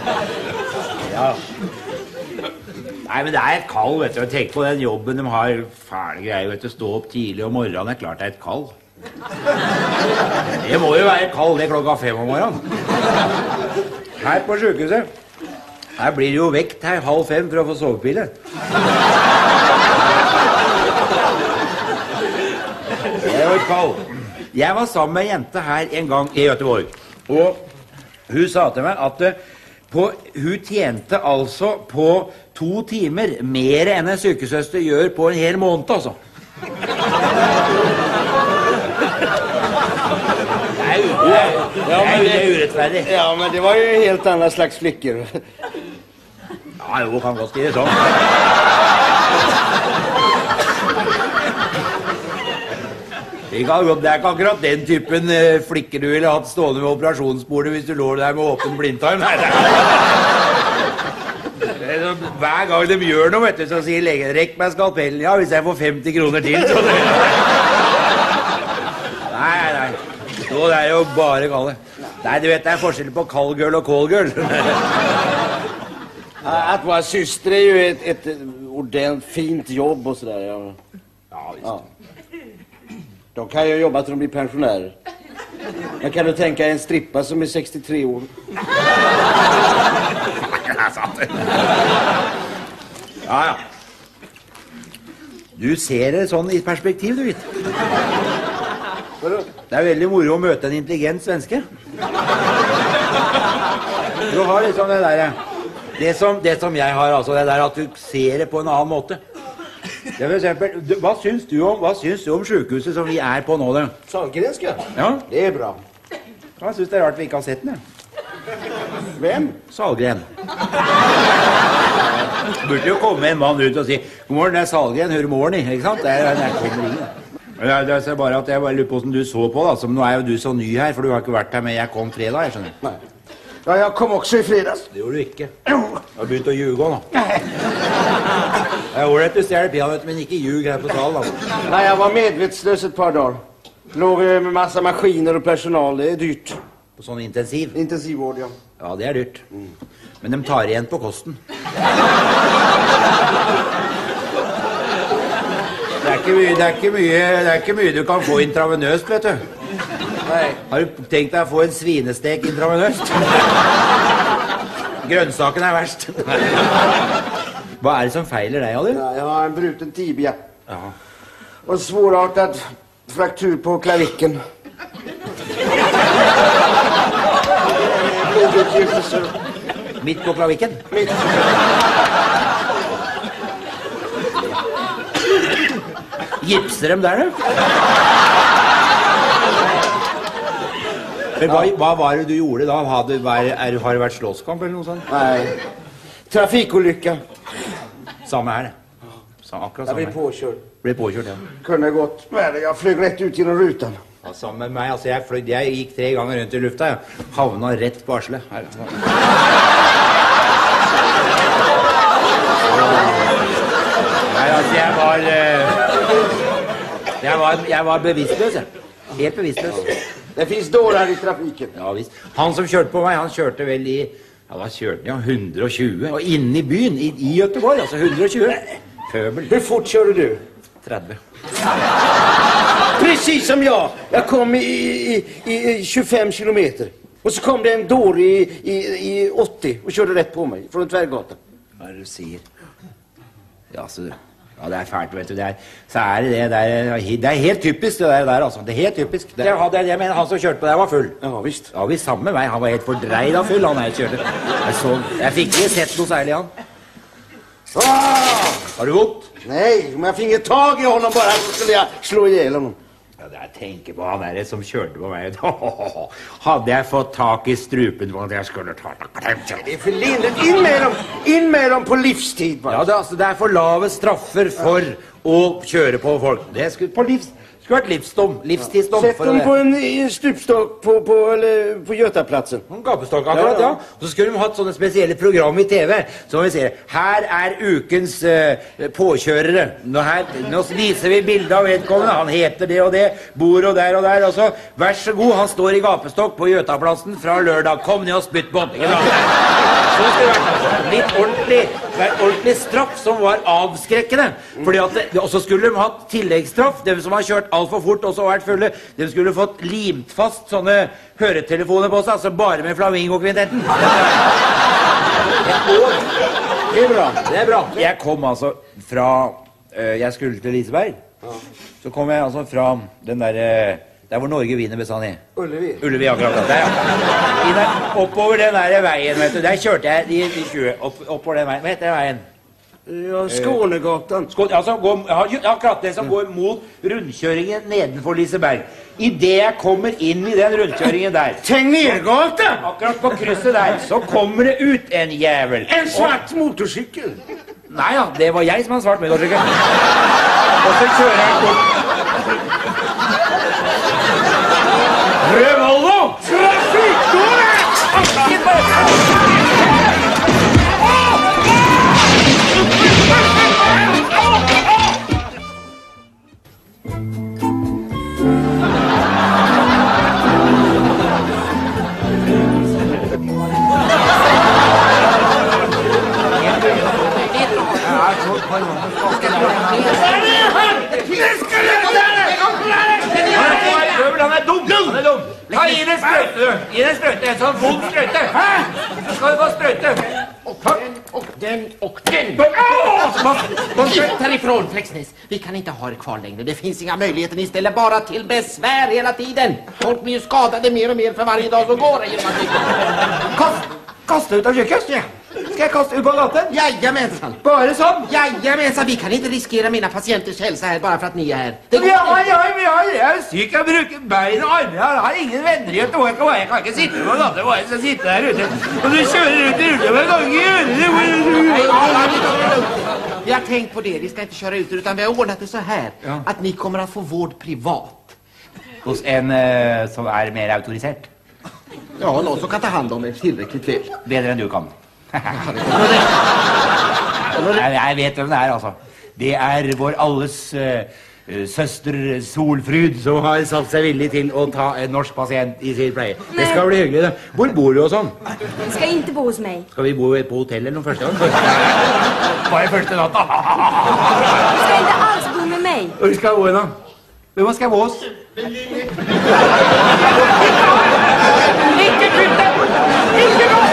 Ja. Nei, men det et kall, vet du. Tenk på den jobben de har. Fæle greier, vet du. Stå opp tidlig om morgenen. Klart det et kall. Det må jo være kall, det 5:00 om morgenen. Her på sykehuset. Her blir det jo vekt her 4:30 for å få sovepille. Det var et kall. Jeg var sammen med en jente her en gang i Göteborg. Og hun sa til meg at hun tjente altså på 2 timer mer enn en sykesøster gjør på en hel måned, altså. Det er urettferdig. Ja, men det var jo helt andre slags flikker. Ja, jo, kan godt si det sånn. Det er ikke akkurat den typen flikker du ville hatt stående ved operasjonsbordet hvis du lå der med åpen blindtarm. Hver gang de gjør noe, vet du, så sier legen, rekk meg skalpellen. Ja, hvis jeg får 50 kroner til, så det... Nei. Så det er jo bare gale. Nei, du vet, det er forskjell på callgirl og callgirl. Att vara syster är ju ett ordentligt fint jobb och sådär. Ja, visst. Ja. De kan ju jobba till de blir pensionärer. Men kan du tänka en strippa som är 63 år? Ja. Du ser det sånn i perspektiv, du vet. Det er veldig moro å møte en intelligent svenske. Du har liksom det der... Det som jeg har, altså, det der at du ser det på en annen måte. Det for eksempel, hva syns du om sykehuset som vi er på nå, det? Sahlgrenska? Ja. Det er bra. Jeg synes det er rart vi ikke har sett den, ja. Hvem? Sahlgren. Burde jo komme en mann ut og si, god morgen, det er Sahlgren, hør morgen i, ikke sant? Det kommer ingen. Det er bare at jeg bare lurer på hvordan du så på, da. Så nå er jo du så ny her, for du har ikke vært her, men jeg kom fredag, jeg skjønner. Nei. Ja, jeg kom også i fredags. Det gjorde du ikke. Du har begynt å ljuge også, nå. Det er ålreit du stjeler peanøtter, men ikke ljug her på salen, altså. Nei, jeg var medvetsløs et par dager. Lå med masse maskiner og personal, det er dyrt. På sånn intensiv? Intensivvård, ja. Ja, det er dyrt. Men de tar igjen på kosten. Det er ikke mye du kan få intravenøst, vet du. Nei. Har du tenkt deg å få en svinestek intravenøst? Grønnsaken er verst. Hva er det som feiler deg, Ali? Ja, jeg har en bruten tibia. Ja. Og svårartet fraktur på klavikken. Midt på klavikken? Midt. Gipser dem der, du? Men hva var det du gjorde da? Har det vært slåsskamp eller noe sånt? Nei. Trafikkulykke. Samme her, det. Akkurat samme. Jeg ble påkjørt. Ble påkjørt, ja. Kunne gått. Jeg fløy rett ut gjennom rutan. Ja, sammen med meg. Altså, jeg gikk 3 ganger rundt i lufta, jeg. Havna rett på Arsle. Her. Nei, altså, jeg var bevisstløs, jeg. Helt bevisstløs. Det finnes dårer i trafikken. Ja, visst. Han som kjørte på meg, han kjørte vel i... Ja, hva kjørte han? 120. Og inne i byen, i Göteborg, altså 120. Pøbel. Hvor fort kjører du? 30. Precis som jeg. Jeg kom i 25 kilometer. Og så kom det en dåre i 80 og kjørte rett på meg, fra en tverrgata. Hva er det du sier? Ja, så... Ja, det er fælt, vet du. Så er det helt typisk, det der, altså. Det er helt typisk. Jeg mener, han som kjørte på der var full. Ja, visst. Ja, visst, samme med meg. Han var helt fordreid av full, han her kjørte. Jeg fikk ikke sett noe særlig, han. Har du vondt? Nei, om jeg fikk tag i honom bare, så skulle jeg slå ihjel honom. Ja, jeg tenker på han der som kjørte på meg. Hadde jeg fått tak i strupen på at jeg skulle ta det. Det er for lindret. Inn med dem på livstid, bare. Ja, det er for lave straffer for å kjøre på folk. Det skulle på Skulle vært livstidsdom. Sett dem på en stupstokk på Götaplatsen. En gapestokk, akkurat, ja. Og så skulle de hatt sånne spesielle program i TV. Så vi ser, her er ukens påkjørere. Nå viser vi bildet av vedkommende. Han heter det og det, bor og der. Og så, vær så god, han står i gapestokk på Götaplassen fra lørdag. Kom ned og spytt på han. Så skulle det vært litt ordentlig straff som var avskrekkende. Og så skulle de hatt tilleggsstraff. De som har kjørt alt for fort og så vært fulle, de skulle fått limt fast sånne høretelefoner på seg, altså bare med Flamingo-kvintetten. Det er bra. Jeg kom altså fra, jeg skulle til Liseberg, så kom jeg altså fra den der hvor Norge vinner bestandig. Ullevi, akkurat. Der, ja. Oppover den der veien, vet du. Der kjørte jeg i 20, oppover den veien. Hva heter den veien? Ja, Skånegatan. Akkurat det som går mot rundkjøringen nedenfor Liseberg. I det jeg kommer inn i den rundkjøringen der, Tegnergata! akkurat på krysset der, så kommer det ut en jævel. En svart motorsykkel. Nei ja, det var jeg som hadde svart motorsykkel. Og så kjører jeg bort. Revolvo! Trafikkdåre! Han er dum! Ta i deg sprøyte, en sånn vond sprøyte. Så skal du få sprøyte. Och den! Ut härifrån, Flexnes. Vi kan inte ha det kvar längre. Det finns inga möjligheter. Ni ställer bara till besvär hela tiden. Folk blir ju skadade mer och mer för varje dag som går. Kaste ut av kjøkkenet? Ja. Skal jeg kaste ut på gaten? Jajamensan. Bare sånn? Jajamensan, vi kan inte riskera mina patienters hälsa här bara för att ni är här. Det går Jeg er syk, jeg bruker bein og armer, jeg har ingen venner i Göteborg, jeg kan ikke sitte på gaten, jeg skal sitte der ute, og du kjører ut i ruta, men kan ikke gjøre det. Vi har tänkt på det, vi ska inte köra ut utan vi har ordnat det så här. Att ni kommer att få vård privat. Hos en som er mer autorisert. Ja, någon som kan ta hand om er tillräckligt väl. Bedre enn du kan. Jeg vet hvem det er, altså. Det er vår alles søster Solfrud som har satt seg villig til å ta en norsk pasient i sin pleie. Det skal bli hyggelig, det. Hvor bor du og sånn? Du skal ikke bo hos meg. Skal vi bo på hotell eller noe første gang? Bare første natta. Du skal ikke alls bo med meg. Hvor skal jeg bo da? Hvem skal jeg bo hos? Ikke kutte! Ikke nå!